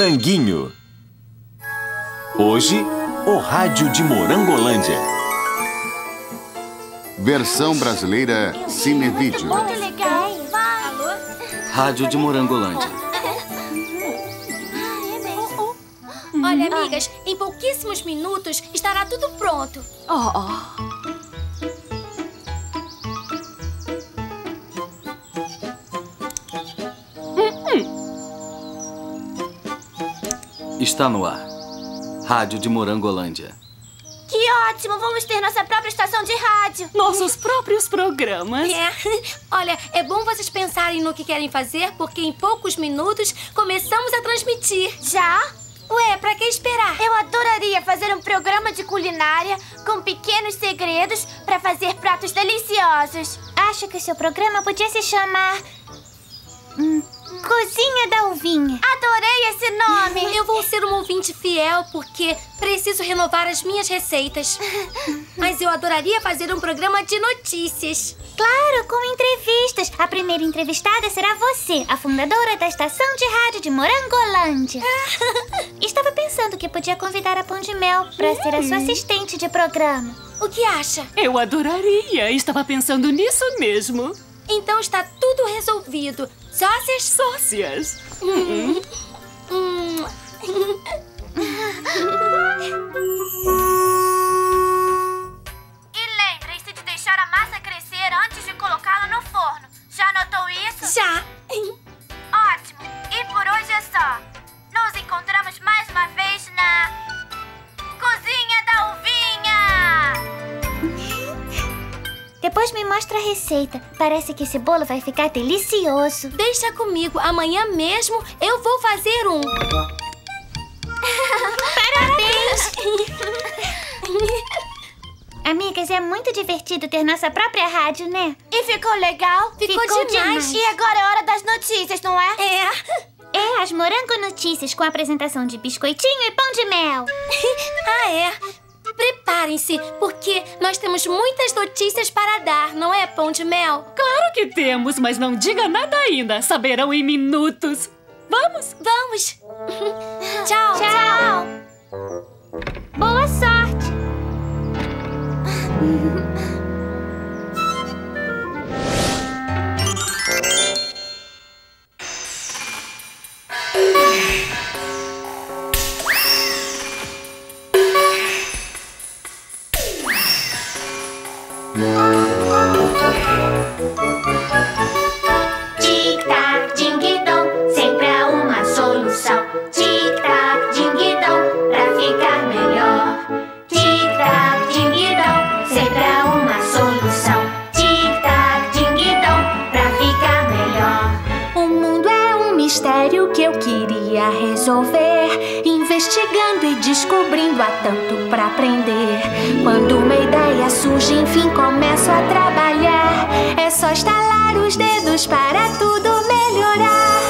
Moranguinho. Hoje, o rádio de Morangolândia. Versão brasileira Cinevídeo. Muito legal. Vai. Alô? Rádio de Morangolândia. Olha, amigas, em pouquíssimos minutos estará tudo pronto. Está no ar. Rádio de Morangolândia. Que ótimo! Vamos ter nossa própria estação de rádio. Nossos próprios programas. Olha, é bom vocês pensarem no que querem fazer, porque em poucos minutos começamos a transmitir. Já? Ué, pra que esperar? Eu adoraria fazer um programa de culinária com pequenos segredos pra fazer pratos deliciosos. Acho que o seu programa podia se chamar... Cozinha da Uvinha. Adorei esse nome. Eu vou ser uma ouvinte fiel porque preciso renovar as minhas receitas. Mas eu adoraria fazer um programa de notícias. Claro, com entrevistas. A primeira entrevistada será você, a fundadora da estação de rádio de Morangolândia. Estava pensando que podia convidar a Pão de Mel para ser a sua assistente de programa. O que acha? Eu adoraria. Estava pensando nisso mesmo. Então está tudo resolvido. Sócias? Sócias. E lembrem-se de deixar a massa crescer antes de colocá-la no forno. Já notou isso? Já. Ótimo. E por hoje é só. Nos encontramos mais uma vez na... Cozinha da Uvinha! Depois me mostra a receita. Parece que esse bolo vai ficar delicioso. Deixa comigo. Amanhã mesmo eu vou fazer um. Parabéns! Amigas, é muito divertido ter nossa própria rádio, né? E ficou legal? Ficou demais. E agora é hora das notícias, não é? É as Morango Notícias com a apresentação de Biscoitinho e Pão de Mel. Preparem-se, porque nós temos muitas notícias para dar, não é, Pão de Mel? Claro que temos, mas não diga nada ainda. Saberão em minutos. Vamos? Vamos. Tchau. Tchau. Boa sorte. Tic-tac, ding-dong, sempre há uma solução. Tic-tac, ding-dong, pra ficar melhor. Tic-tac, ding-dong, sempre há uma solução. Tic-tac, ding-dong, pra ficar melhor. O mundo é um mistério que eu queria resolver, investigando e descobrindo, há tanto pra aprender. Quando uma ideia surge, enfim começo a trabalhar. É só estalar os dedos para tudo melhorar.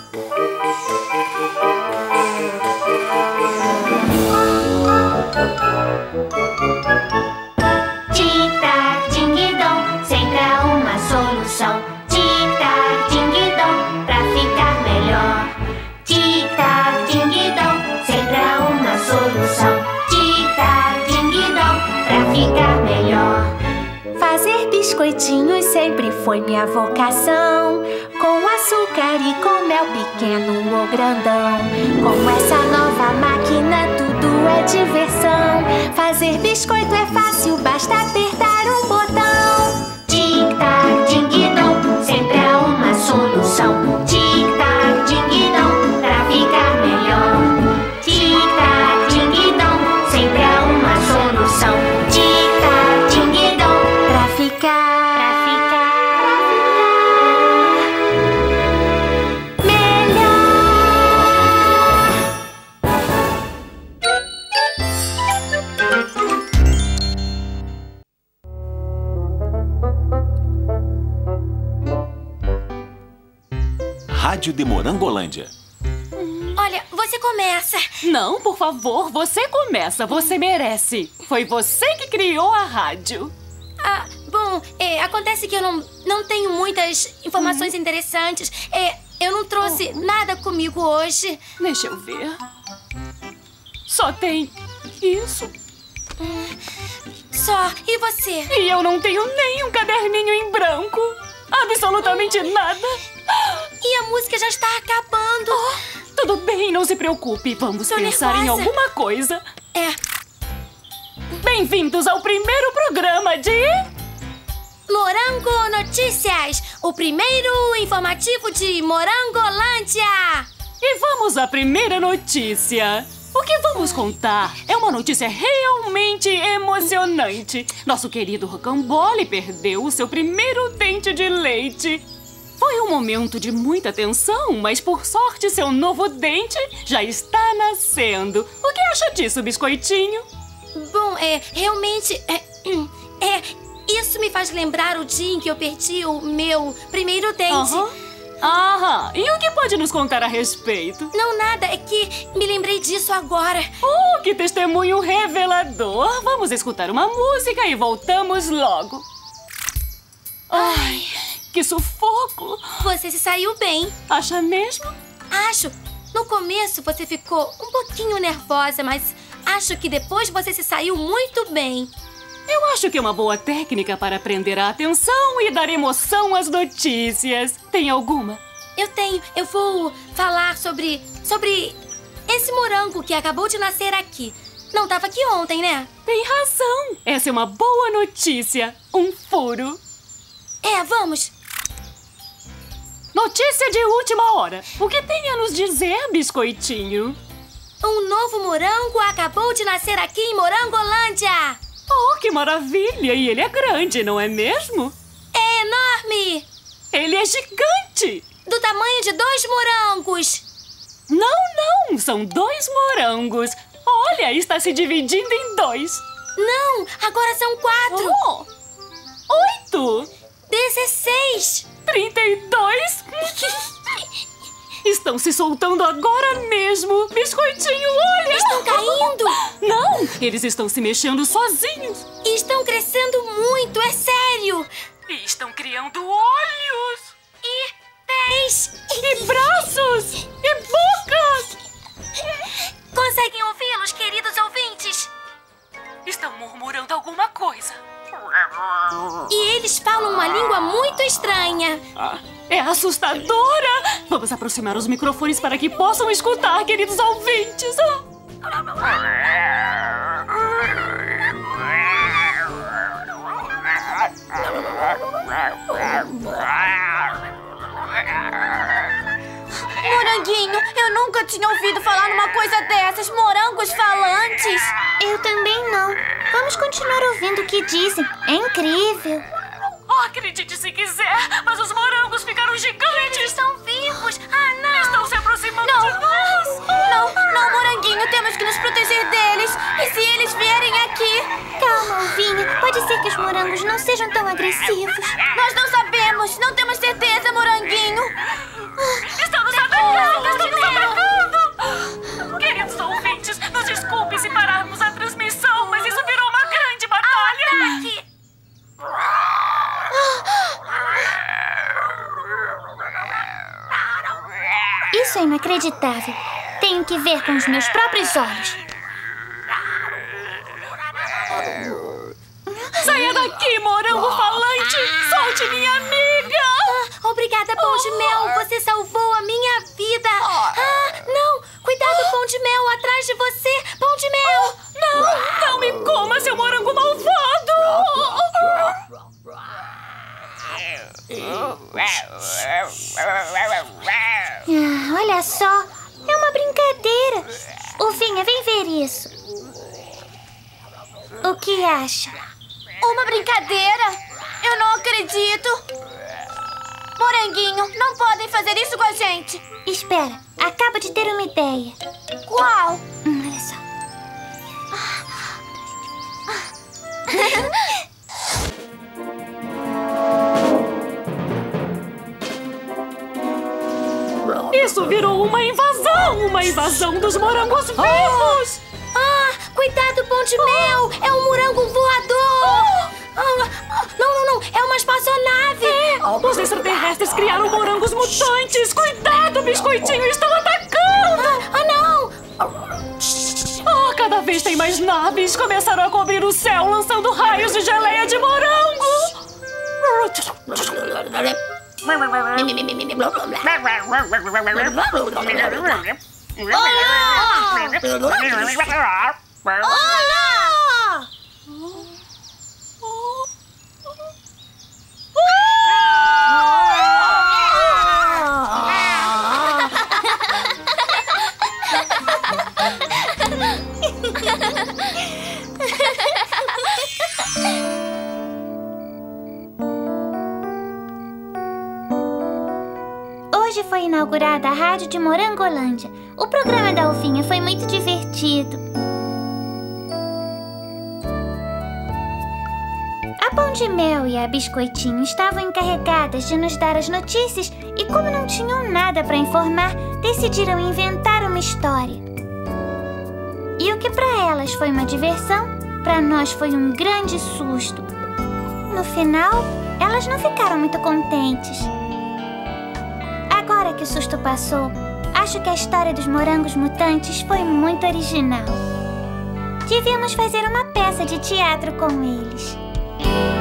Tic-tac, ding-dong, sempre há uma solução. Tic-tac, ding-dong, pra ficar melhor. Tic-tac, ding-dong, sempre há uma solução. Tic-tac, ding-dong, pra ficar melhor. Fazer biscoitinhos sempre foi minha vocação, com açúcar e com mel pequeno ou grandão. Com essa nova máquina tudo é diversão. Fazer biscoito é fácil, basta apertar um botão. Tic-tac, ding-dong, sempre há uma solução. Tic-tac, ding-dong, pra ficar melhor. Tic-tac, ding-dong, sempre há uma solução. Tic-tac, ding-dong, pra ficar melhor. Rádio de Morangolândia. Olha, você começa. Não, por favor, você começa. Você merece. Foi você que criou a rádio. Bom, acontece que eu não tenho muitas informações interessantes. Eu não trouxe nada comigo hoje. Deixa eu ver. Só tem isso. Só. E você? E eu não tenho nem um caderninho em branco. Absolutamente nada. E a música já está acabando. Tudo bem, não se preocupe. Vamos pensar em alguma coisa. Bem-vindos ao primeiro programa de... Morango Notícias, o primeiro informativo de Morangolândia. E vamos à primeira notícia. O que vamos contar é uma notícia realmente emocionante. Nosso querido Rocambole perdeu o seu primeiro dente de leite. Foi um momento de muita tensão, mas por sorte seu novo dente já está nascendo. O que acha disso, Biscoitinho? Bom, realmente... Isso me faz lembrar o dia em que eu perdi o meu primeiro dente. Aham. E o que pode nos contar a respeito? Não, nada. É que me lembrei disso agora. Oh, que testemunho revelador. Vamos escutar uma música e voltamos logo. Ai, que sufoco. Você se saiu bem. Acha mesmo? Acho. No começo você ficou um pouquinho nervosa, mas acho que depois você se saiu muito bem. Eu acho que é uma boa técnica para prender a atenção e dar emoção às notícias. Tem alguma? Eu tenho. Eu vou falar sobre esse morango que acabou de nascer aqui. Não estava aqui ontem, né? Tem razão. Essa é uma boa notícia. Um furo. Vamos. Notícia de última hora. O que tem a nos dizer, Biscoitinho? Um novo morango acabou de nascer aqui em Morangolândia. Oh, que maravilha! E ele é grande, não é mesmo? É enorme! Ele é gigante! Do tamanho de 2 morangos! Não! São 2 morangos! Olha, está se dividindo em 2! Não! Agora são 4! 8! 16! 32! Estão se soltando agora mesmo! Biscoitinho, olha! Estão caindo! Não! Eles estão se mexendo sozinhos! Estão crescendo muito, é sério! E estão criando olhos! E pés! E braços! E bocas! Conseguem ouvi-los, queridos ouvintes? Estão murmurando alguma coisa. E eles falam uma língua muito estranha. É assustadora! Vamos aproximar os microfones para que possam escutar, queridos ouvintes. Moranguinho, eu nunca tinha ouvido falar numa coisa dessas. Morangos falantes. Eu também não. Vamos continuar ouvindo o que dizem. É incrível. Acredite se quiser, mas os morangos ficaram gigantes. Eles estão vivos. Ah, não. Estão se aproximando Não. de nós. Não, Moranguinho. Temos que nos proteger deles. E se eles vierem aqui? Calma, Ovinho. Pode ser que os morangos não sejam tão agressivos. Nós não sabemos. Não temos certeza, Moranguinho. Estão nos atacando! Estão nos atacando! Queridos ouvintes, nos desculpe se pararmos a transmissão, mas isso virou uma grande batalha! Aqui. Isso é inacreditável. Tenho que ver com os meus próprios olhos. Saia daqui, morango falante! Solte minha amiga! Obrigada, Pão de Mel. Você salvou a minha vida. Não. Cuidado, Pão de Mel. Atrás de você. Pão de Mel. Não me coma, seu morango malvado! Olha só. É uma brincadeira. Ovinha, vem ver isso. O que acha? Uma brincadeira? Eu não acredito. Moranguinho, não podem fazer isso com a gente. Espera, acabo de ter uma ideia. Qual? Olha só. Isso virou uma invasão dos morangos vivos! Cuidado, Pão de Mel. É um morango voador. Não. É uma espaçonave. Os extraterrestres criaram morangos mutantes! Cuidado, biscoitinho! Estão atacando! não! Oh, cada vez tem mais naves! Começaram a cobrir o céu, lançando raios de geleia de morango! Hoje foi inaugurada a Rádio de Morangolândia. O programa da Alfinha foi muito divertido. A Pão de Mel e a Biscoitinho estavam encarregadas de nos dar as notícias e, como não tinham nada para informar, decidiram inventar uma história. E o que para elas foi uma diversão, para nós foi um grande susto. No final, elas não ficaram muito contentes. Agora que o susto passou, acho que a história dos morangos mutantes foi muito original. Devíamos fazer uma peça de teatro com eles.